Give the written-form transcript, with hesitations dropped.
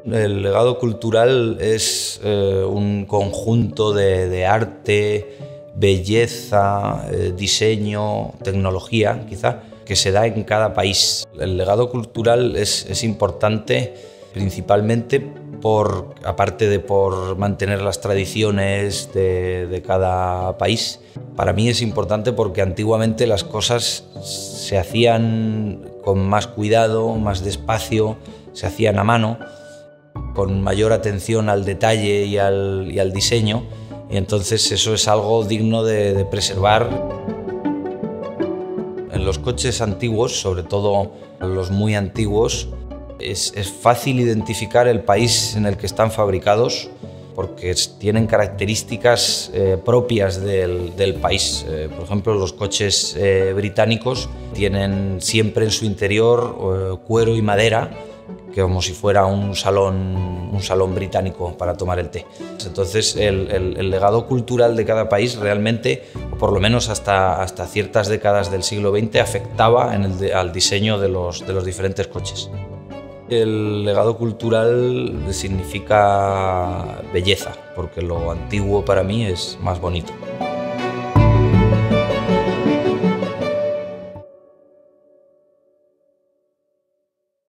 El legado cultural es un conjunto de arte, belleza, diseño, tecnología, quizá, que se da en cada país. El legado cultural es importante principalmente aparte de por mantener las tradiciones de cada país. Para mí es importante porque antiguamente las cosas se hacían con más cuidado, más despacio, se hacían a mano, con mayor atención al detalle y al diseño, y entonces eso es algo digno de preservar. En los coches antiguos, sobre todo los muy antiguos, es fácil identificar el país en el que están fabricados porque tienen características propias del país. Por ejemplo, los coches británicos tienen siempre en su interior cuero y madera, como si fuera un salón británico para tomar el té. Entonces, el legado cultural de cada país realmente, o por lo menos hasta ciertas décadas del siglo XX, afectaba al diseño de los diferentes coches. El legado cultural significa belleza, porque lo antiguo para mí es más bonito.